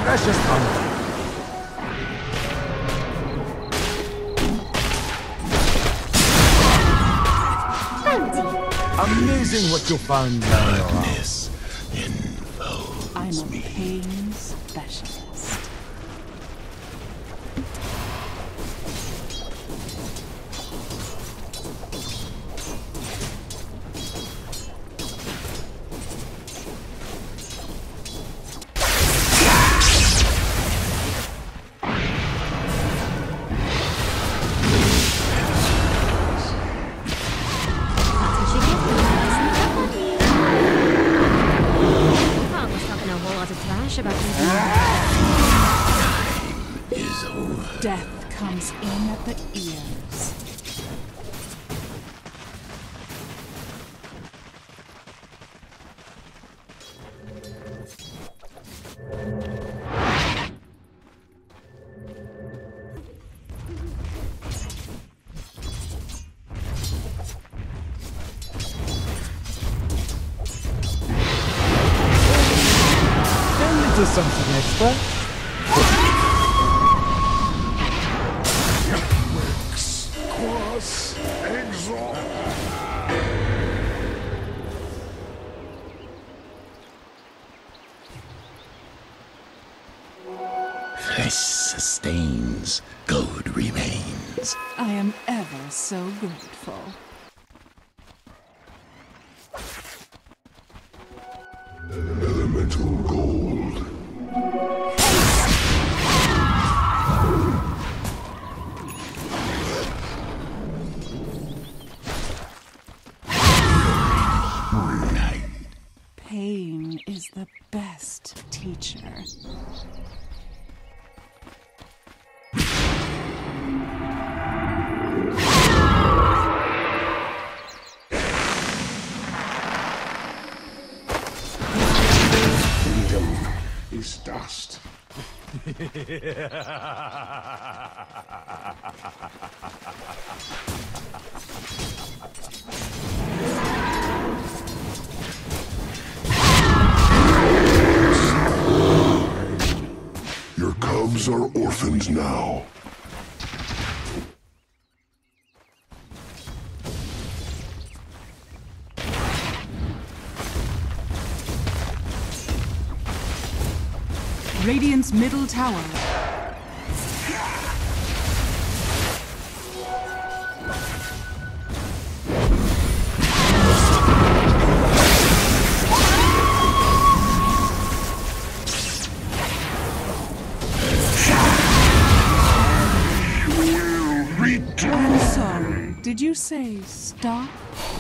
precious thunder. Amazing what you found there. Darkness enfolds I'm a me. pain specialist. Is over. Death comes in at the ears. Turn into something extra. Quos exo. Flesh sustains, gold remains. I am ever so grateful. Elemental gold. Pain is the best teacher. Freedom is dust. Your cubs are orphans now. Radiant's middle tower. I'm sorry, did you say stop?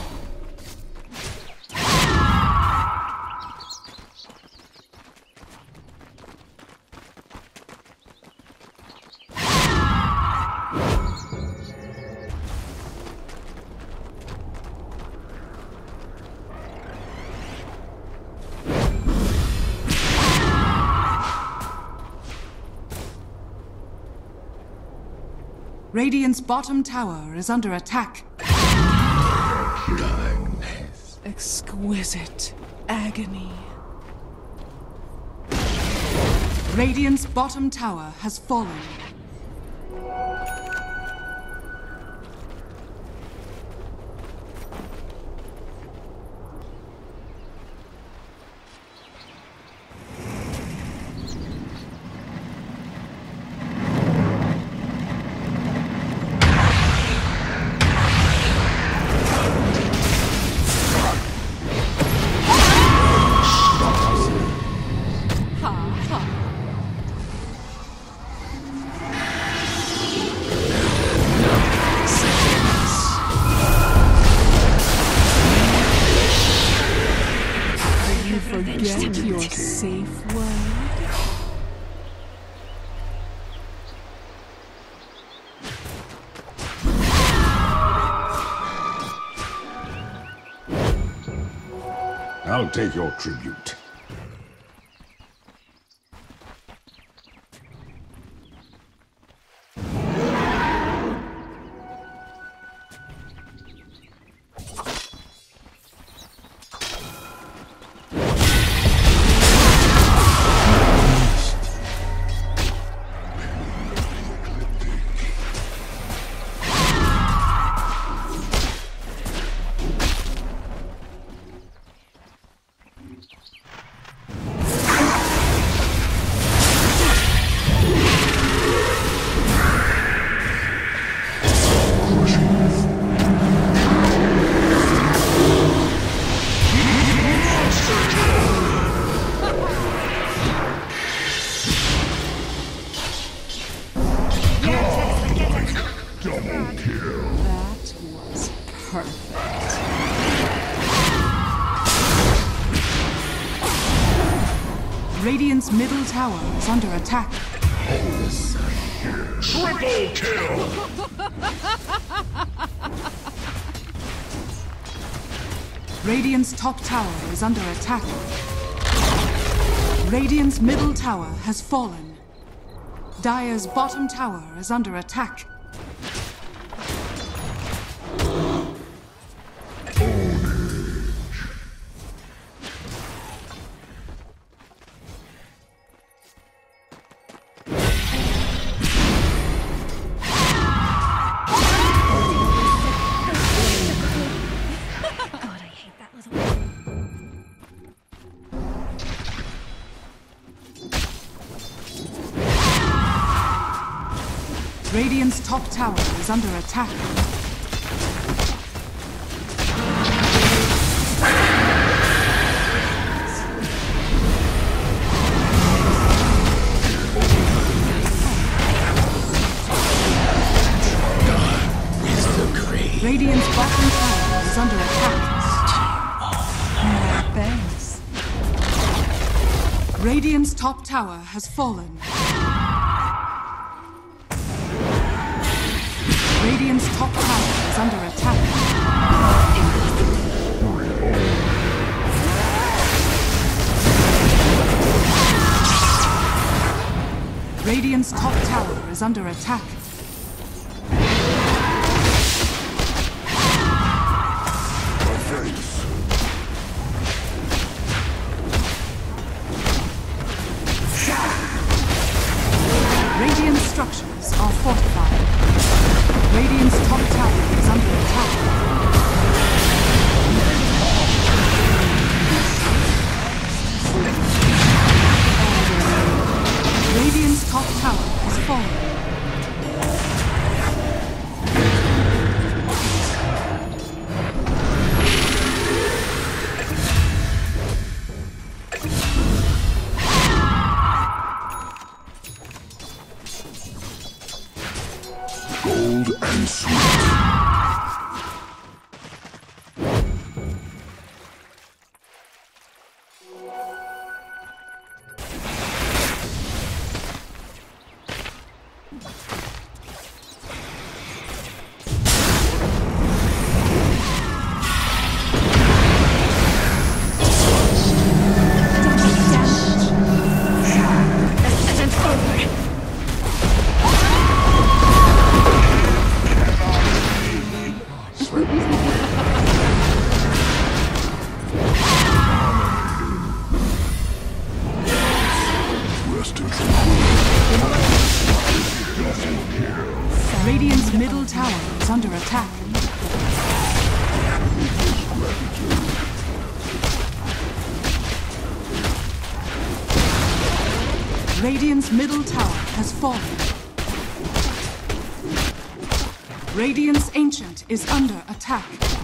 Radiant's bottom tower is under attack. Darkness. Exquisite agony. Radiant's bottom tower has fallen. Ha ha. You forget your safe word? I'll take your tribute. Radiant's middle tower is under attack. Triple kill! Radiant's top tower is under attack. Radiant's middle tower has fallen. Dire's bottom tower is under attack. Radiant's top tower is under attack. Radiant's bottom tower is under attack. No thanks. Radiant's top tower has fallen. Radiant's top tower is under attack. Radiant's top tower is under attack. Radiant structures are fortified. Radiant's top tower is under attack. Radiant's top tower has fallen. Gold and sweet. Radiant's middle tower is under attack. Radiant's middle tower has fallen. Radiant's Ancient is under attack.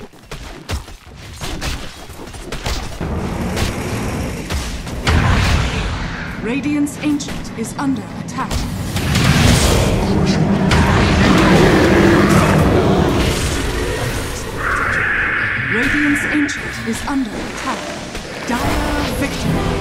Radiant's Ancient is under attack. Radiant's Ancient is under attack. Dire victory.